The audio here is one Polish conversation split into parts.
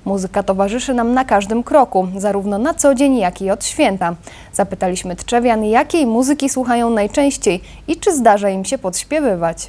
Muzyka towarzyszy nam na każdym kroku, zarówno na co dzień, jak i od święta. Zapytaliśmy tczewian, jakiej muzyki słuchają najczęściej i czy zdarza im się podśpiewywać.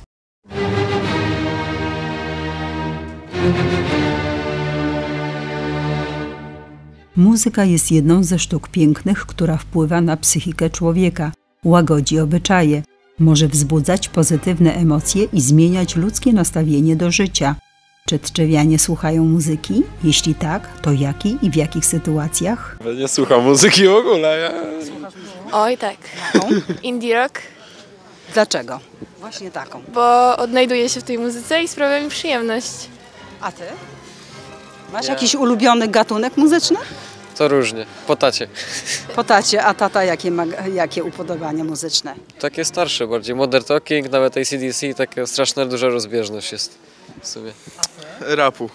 Muzyka jest jedną ze sztuk pięknych, która wpływa na psychikę człowieka, łagodzi obyczaje, może wzbudzać pozytywne emocje i zmieniać ludzkie nastawienie do życia. Czy tczewianie słuchają muzyki? Jeśli tak, to jakiej i w jakich sytuacjach? Nie słucham muzyki w ogóle. Oj tak, indie rock, Dlaczego? Właśnie taką. bo odnajduję się w tej muzyce i sprawia mi przyjemność. A ty? Masz jakiś ulubiony gatunek muzyczny? To różnie, po tacie. Po tacie, a tata jakie upodobania muzyczne? Takie starsze bardziej, Modern Talking, nawet AC/DC, taka straszna duża rozbieżność jest w sumie. Rapu.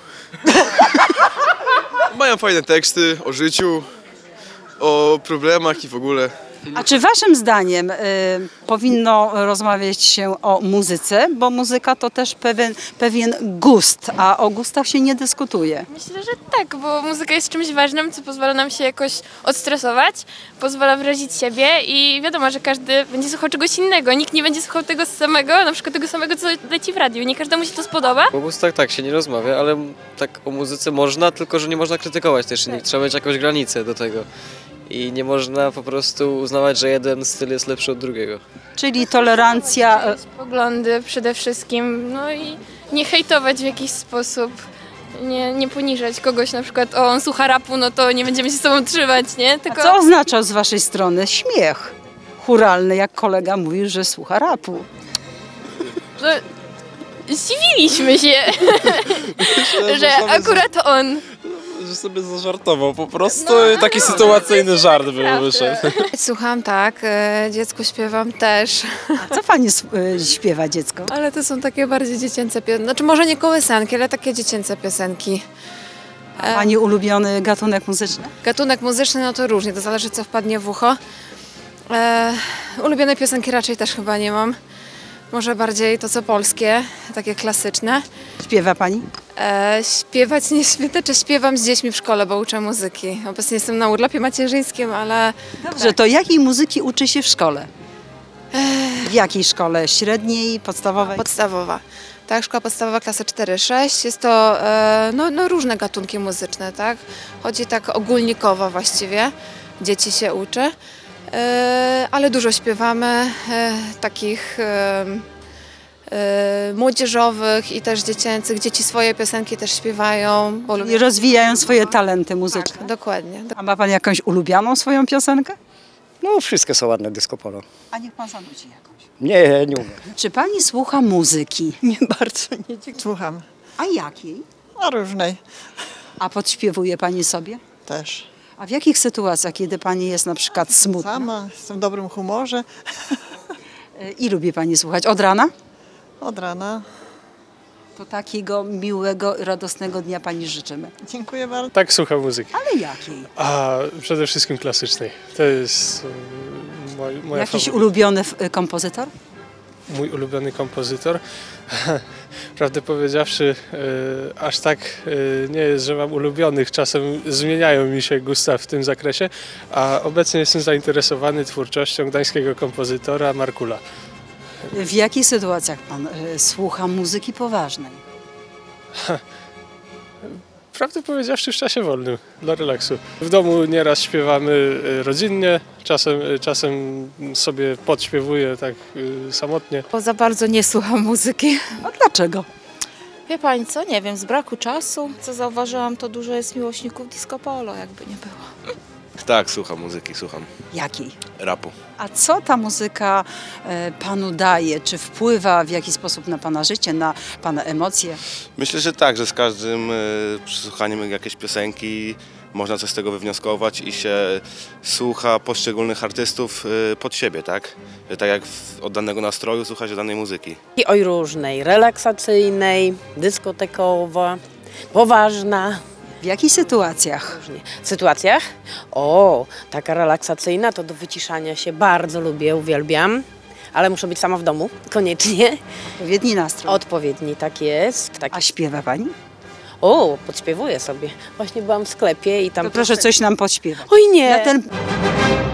Mają fajne teksty o życiu, o problemach i w ogóle. A czy waszym zdaniem powinno rozmawiać się o muzyce? Bo muzyka to też pewien gust, a o gustach się nie dyskutuje. Myślę, że tak, bo muzyka jest czymś ważnym, co pozwala nam się jakoś odstresować, pozwala wyrazić siebie i wiadomo, że każdy będzie słuchał czegoś innego. Nikt nie będzie słuchał tego samego, na przykład tego samego, co leci w radiu. Nie każdemu się to spodoba. O gustach tak się nie rozmawia, ale tak o muzyce można, tylko że nie można krytykować też innych. Trzeba mieć jakąś granicę do tego. I nie można po prostu uznawać, że jeden styl jest lepszy od drugiego. Czyli tolerancja. Poglądy przede wszystkim, no i nie hejtować w jakiś sposób. Nie poniżać kogoś, na przykład on słucha rapu, no to nie będziemy się z sobą trzymać, nie? A co oznacza z waszej strony śmiech churalny, jak kolega mówi, że słucha rapu? No, zdziwiliśmy się, że akurat on. Że sobie zażartował po prostu i taki sytuacyjny żart był wyszedł. Słucham, tak, dziecku śpiewam też, A co pani śpiewa, dziecko? ale to są takie bardziej dziecięce piosenki, znaczy może nie kołysanki, ale takie dziecięce piosenki. Pani ulubiony gatunek muzyczny? Gatunek muzyczny, no to różnie, to zależy co wpadnie w ucho. Ulubione piosenki raczej też chyba nie mam, może bardziej to co polskie, takie klasyczne. Śpiewa pani? Śpiewać nie znaczy śpiewam z dziećmi w szkole, bo uczę muzyki. Obecnie jestem na urlopie macierzyńskim, ale Dobrze, to jakiej muzyki uczy się w szkole? W jakiej szkole? Średniej, podstawowej? podstawowa. Tak, szkoła podstawowa klasa 4-6. Jest to no, różne gatunki muzyczne, tak? Chodzi tak ogólnikowo właściwie. Dzieci się uczy, ale dużo śpiewamy takich młodzieżowych i też dziecięcych. Dzieci swoje piosenki też śpiewają. Bo I rozwijają swoje talenty muzyczne. tak, dokładnie. A ma pan jakąś ulubioną swoją piosenkę? No wszystkie są ładne, disco polo. A niech pan zanuci jakąś. Nie umiem. Czy pani słucha muzyki? Nie bardzo, nie słucham. A jakiej? A różnej A podśpiewuje pani sobie? też. A w jakich sytuacjach, kiedy pani jest na przykład smutna? Sama, jestem w dobrym humorze. I lubi pani słuchać? Od rana? Od rana. To takiego miłego, radosnego dnia pani życzymy. Dziękuję bardzo. Tak, słucham muzyki. Ale jakiej? A przede wszystkim klasycznej. To jest moja Jakiś faworyt. ulubiony kompozytor? Mój ulubiony kompozytor. Prawdę powiedziawszy, aż tak nie jest, że mam ulubionych. Czasem zmieniają mi się gusta w tym zakresie, a obecnie jestem zainteresowany twórczością gdańskiego kompozytora Markula. W jakich sytuacjach pan słucha muzyki poważnej? Prawdę powiedziawszy, w czasie wolnym, dla relaksu. W domu nieraz śpiewamy rodzinnie, czasem sobie podśpiewuję tak samotnie. Bo za bardzo nie słucham muzyki. A dlaczego? Wie pani co, nie wiem, z braku czasu, co zauważyłam, to dużo jest miłośników disco polo, jakby nie było. Tak, słucham muzyki, słucham Jakiej? rapu. A co ta muzyka panu daje? Czy wpływa w jakiś sposób na pana życie, na pana emocje? Myślę, że tak, że z każdym przesłuchaniem jakiejś piosenki można coś z tego wywnioskować i się słucha poszczególnych artystów pod siebie, tak? Że tak jak od danego nastroju słucha się danej muzyki. I oj różnej, relaksacyjnej, dyskotekowa, poważna. W jakich sytuacjach? Różnie. W sytuacjach? O, taka relaksacyjna to do wyciszania się bardzo lubię, uwielbiam. Ale muszę być sama w domu, koniecznie. Odpowiedni nastrój. Odpowiedni, tak jest. Tak. A śpiewa pani? O, podśpiewuję sobie. Właśnie byłam w sklepie i tam... To proszę coś nam podśpiewać. Oj nie! Na ten